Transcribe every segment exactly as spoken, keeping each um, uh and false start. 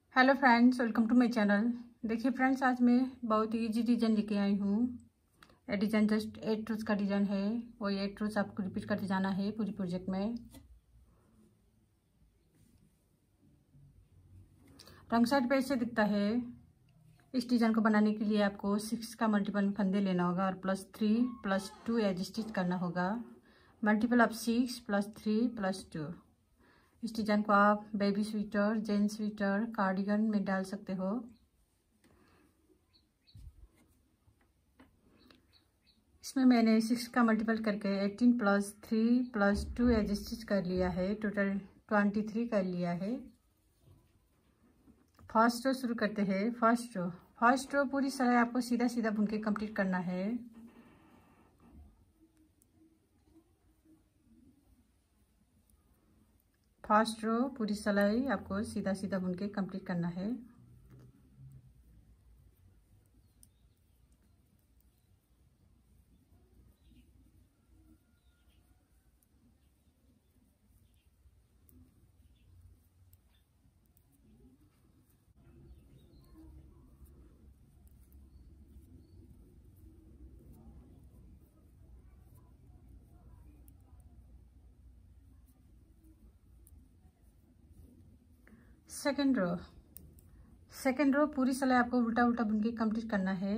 Hello friends, welcome to my channel. देखिए friends, आज मैं बहुत इजी डिज़ाइन लेके आई हूँ। ये डिज़ाइन जस्ट एट रोज का डिज़ाइन है। वही एट रोज आपको रिपीट करते जाना है पूरी प्रोजेक्ट में। रंग साइड पे ऐसे दिखता है। इस डिज़ाइन को बनाने के लिए आपको सिक्स का मल्टीपल फंदे लेना होगा और plus three plus two edge stitch करना होगा। Multiple of six plus three plus two. इस डिज़ाइन को आप baby sweater, gents sweater, cardigan में डाल सकते हो। इसमें मैंने सिक्स का मल्टीपल करके eighteen plus three plus two edge stitch कर लिया है। टोटल ट्वेंटी थ्री कर लिया है। फर्स्ट रो शुरू करते हैं। फर्स्ट रो फर्स्ट रो पूरी सिलाई आपको सीधा सीधा बुन के कंप्लीट करना है। फर्स्ट रो पूरी सिलाई आपको सीधा सीधा बुन के कंप्लीट करना है। सेकेंड रो सेकेंड रो पूरी सिलाई आपको उल्टा उल्टा बुन के कंप्लीट करना है।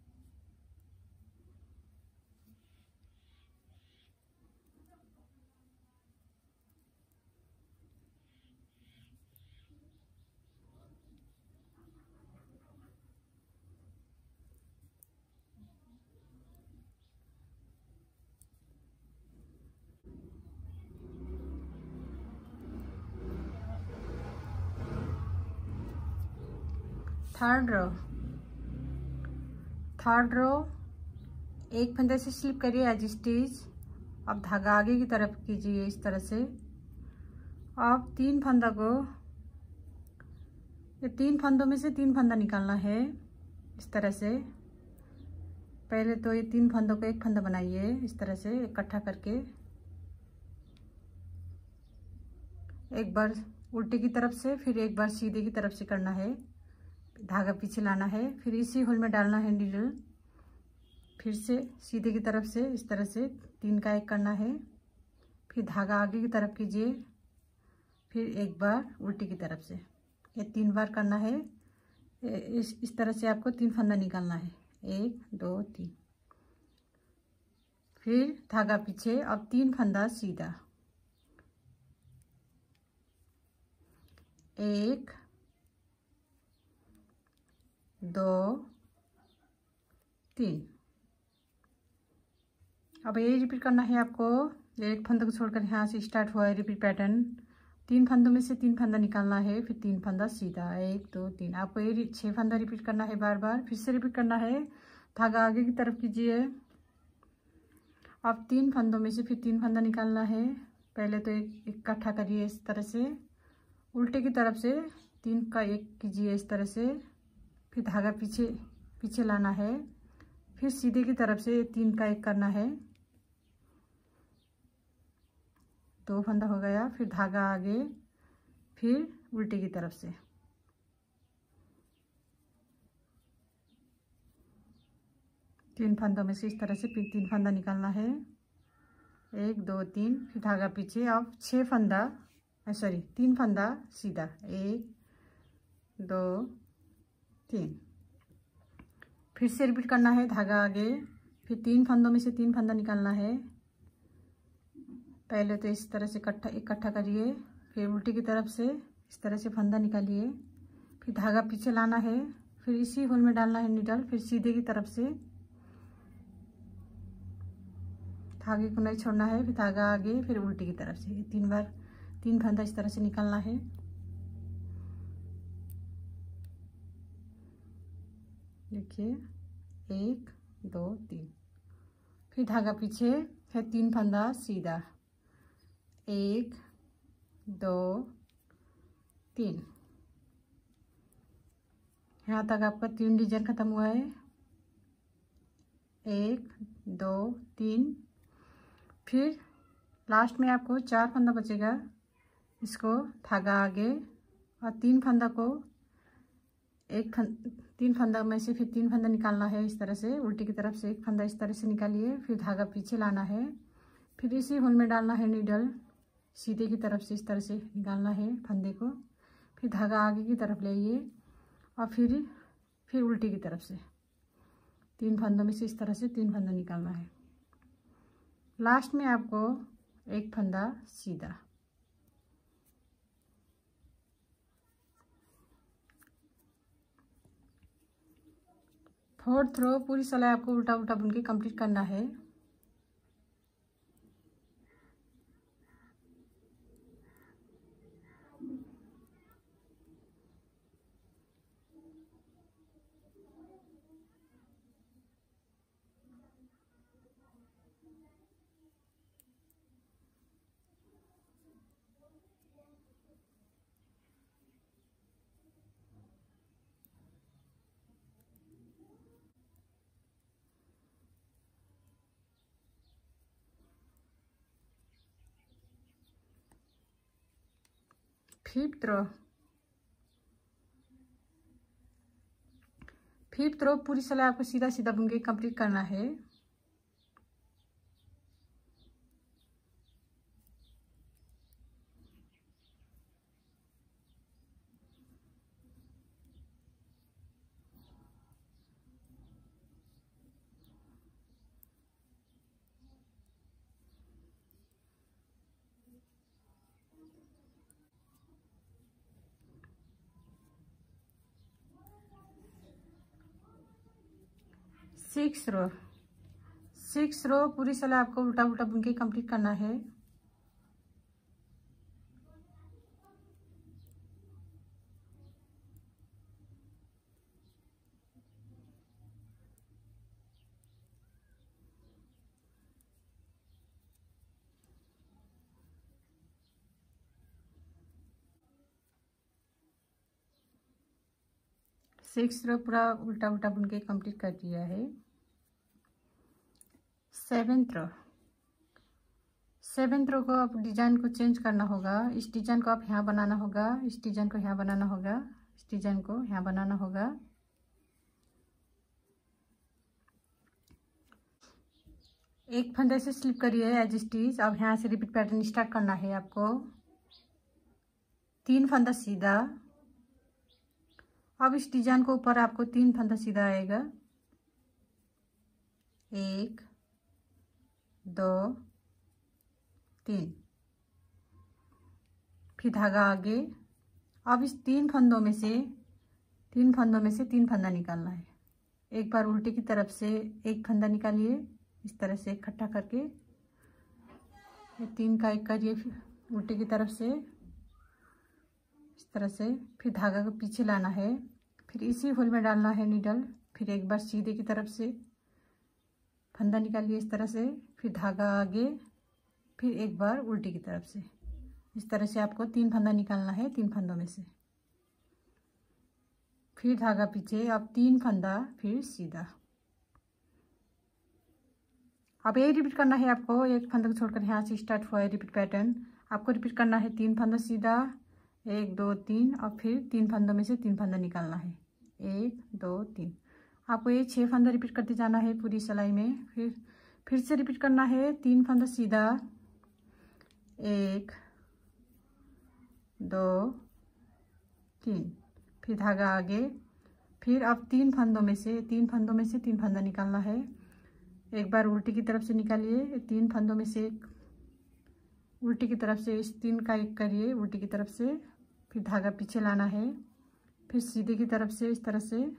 थर्ड रो थर्ड रो एक फंदे से स्लिप करिए एज स्टिच। अब धागा आगे की तरफ कीजिए इस तरह से। अब तीन फंदा को, ये तीन फंदों में से तीन फंदा निकालना है इस तरह से। पहले तो ये तीन फंदों को एक फंदा बनाइए इस तरह से इकट्ठा करके। एक बार उल्टे की तरफ से, फिर एक बार सीधे की तरफ से करना है। धागा पीछे लाना है, फिर इसी होल में डालना है नीडल। फिर से सीधे की तरफ से इस तरह से तीन का एक करना है। फिर धागा आगे की तरफ कीजिए, फिर एक बार उल्टी की तरफ से। ये तीन बार करना है। इस इस तरह से आपको तीन फंदा निकालना है। एक दो तीन। फिर धागा पीछे, अब तीन फंदा सीधा। एक दो तीन। अब ये रिपीट करना है आपको। एक फंदे को छोड़कर यहाँ से स्टार्ट हुआ है रिपीट पैटर्न। तीन फंदों में से तीन फंदा निकालना है, फिर तीन फंदा सीधा। एक दो तीन। आपको ये छह फंदा रिपीट करना है बार बार। फिर से रिपीट करना है। धागा आगे की तरफ कीजिए। अब तीन फंदों में से फिर तीन फंदा निकालना है। पहले तो एक इकट्ठा करिए इस तरह से। उल्टे की तरफ से तीन का एक कीजिए इस तरह से। फिर धागा पीछे पीछे लाना है। फिर सीधे की तरफ से तीन का एक करना है। दो फंदा हो गया। फिर धागा आगे, फिर उल्टे की तरफ से। तीन फंदों में से इस तरह से फिर तीन फंदा निकालना है। एक दो तीन। फिर धागा पीछे। अब छह फंदा, सॉरी तीन फंदा सीधा। एक दो तीन। फिर से रिपीट करना है। धागा आगे, फिर तीन फंदों में से तीन फंदा निकालना है। पहले तो इस तरह से इकट्ठा इकट्ठा करिए, फिर उल्टी की तरफ से इस तरह से फंदा निकालिए। फिर धागा पीछे लाना है, फिर इसी होल में डालना है नीडल। फिर सीधे की तरफ से धागे को नहीं छोड़ना है। फिर धागा आगे, फिर उल्टी की तरफ से। तीन बार तीन फंदा इस तरह से निकालना है। देखिए, एक दो तीन। फिर धागा पीछे, फिर तीन फंदा सीधा। एक दो तीन। यहाँ तक आपका तीन डिजाइन खत्म हुआ है। एक दो तीन। फिर लास्ट में आपको चार फंदा बचेगा। इसको धागा आगे और तीन फंदा को एक फंद तीन फंदा में से फिर तीन फंदा निकालना है। इस तरह से उल्टी की तरफ से एक फंदा इस तरह से निकालिए, फिर धागा पीछे लाना है, फिर इसी होल में डालना है नीडल, सीधे की तरफ से इस तरह से निकालना है फंदे को, फिर धागा आगे की तरफ लाइए और फिर फिर उल्टी की तरफ से तीन फंदों में से इस तरह से तीन फंदा निकालना है। लास्ट में आपको एक फंदा सीधा। फोर्थ रो पूरी सिलाई आपको उल्टा उल्टा बुन के कंप्लीट करना है। फिफ्थ रो फिफ्थ रो पूरी सिलाई आपको सीधा सीधा बुन के कंप्लीट करना है। सिक्स रो सिक्स रो पूरी सिलाई आपको उल्टा उल्टा बुन के कंप्लीट करना है। सिक्स रो पूरा उल्टा उल्टा बुन के कंप्लीट कर दिया है। सेवेंथ रो सेवेंथ रो को आप डिजाइन को चेंज करना होगा। इस डिजाइन को आप यहाँ बनाना होगा, इस डिजाइन को यहाँ बनाना होगा, इस डिजाइन को यहाँ बनाना होगा। एक फंदे से स्लिप करिए एज स्टिच। अब यहाँ से रिपीट पैटर्न स्टार्ट करना है आपको। तीन फंदा सीधा। अब इस डिजाइन को ऊपर आपको तीन फंदा सीधा आएगा, एक दो तीन, फिर धागा आगे। अब इस तीन फंदों में से तीन फंदों में से तीन फंदा निकालना है। एक बार उल्टी की तरफ से एक फंदा निकालिए, इस तरह से इकट्ठा करके ये तीन का एक करिए, फिर उल्टी की तरफ से इस तरह से, फिर धागा को पीछे लाना है, फिर इसी होल में डालना है नीडल, फिर एक बार सीधे की तरफ से फंदा निकालिए इस तरह से, फिर धागा आगे, फिर एक बार उल्टी की तरफ से। इस तरह से आपको तीन फंदा निकालना है तीन फंदों में से। फिर धागा पीछे, अब तीन फंदा, फिर सीधा। अब ये रिपीट करना है आपको। एक फंदा को छोड़कर यहाँ से स्टार्ट हुआ है रिपीट पैटर्न। आपको रिपीट करना है तीन फंदा सीधा, एक दो तीन, और फिर तीन फंदों में से तीन फंदा निकालना है, एक दो तीन। आपको ये छह फंदा रिपीट करते जाना है पूरी सिलाई में। फिर फिर से रिपीट करना है तीन फंदा सीधा, एक दो तीन, फिर धागा आगे, फिर अब तीन फंदों में से तीन फंदों में से तीन फंदा निकालना है। एक बार उल्टी की तरफ से निकालिए, तीन फंदों में से एक उल्टी की तरफ से, इस तीन का एक करिए उल्टी की तरफ से, फिर धागा पीछे लाना है, फिर सीधे की तरफ से इस तरह से,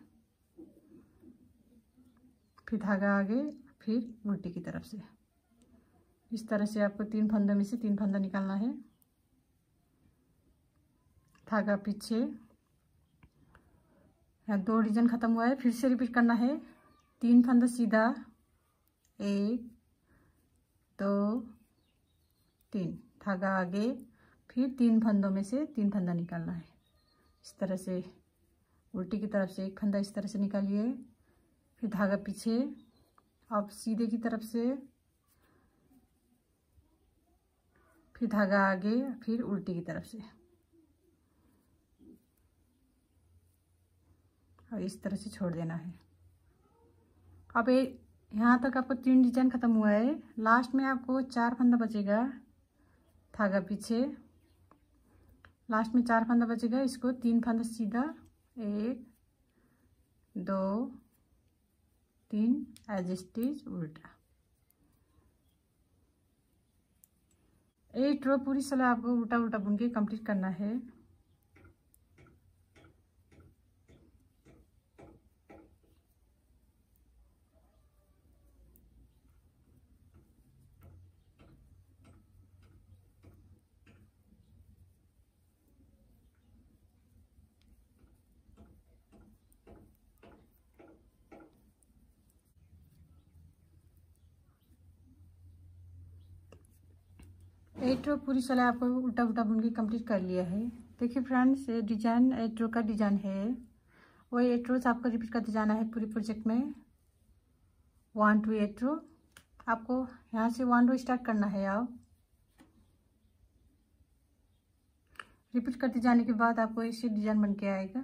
फिर धागा आगे, फिर उल्टी की तरफ से। इस तरह से आपको तीन फंदों में से तीन फंदा निकालना है। धागा पीछे, यहाँ दो डिजाइन खत्म हुआ है। फिर से रिपीट करना है तीन फंदा सीधा, एक दो तीन, धागा आगे, फिर तीन फंदों में से तीन फंदा निकालना है। इस तरह से उल्टी की तरफ से एक फंदा इस तरह से निकालिए, फिर धागा पीछे, अब सीधे की तरफ से, फिर धागा आगे, फिर उल्टी की तरफ से। और इस तरह से छोड़ देना है। अब ये यहाँ तक आपको तीन डिजाइन खत्म हुआ है। लास्ट में आपको चार फंदा बचेगा धागा पीछे, लास्ट में चार फंदा बचेगा। इसको तीन फंदा सीधा, एक दो तीन, एज स्टिच उल्टा। एक रो पूरी सलाह आपको उल्टा उल्टा बुन के कंप्लीट करना है। एट रो पूरी सलाह आपको उल्टा उल्टा बुन के कंप्लीट कर लिया है। देखिए फ्रेंड्स, ये डिजाइन एट रो का डिजाइन है, वही एट रोज आपको रिपीट करते जाना है पूरी प्रोजेक्ट में। वन टू एट रो आपको यहाँ से वन रो स्टार्ट करना है। आप रिपीट करते जाने के बाद आपको ऐसे डिजाइन बन के आएगा।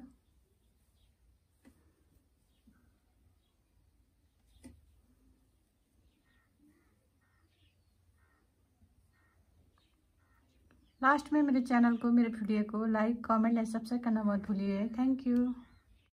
लास्ट में मेरे चैनल को, मेरे वीडियो को लाइक, कमेंट एंड सब्सक्राइब करना मत भूलिए। Thank you.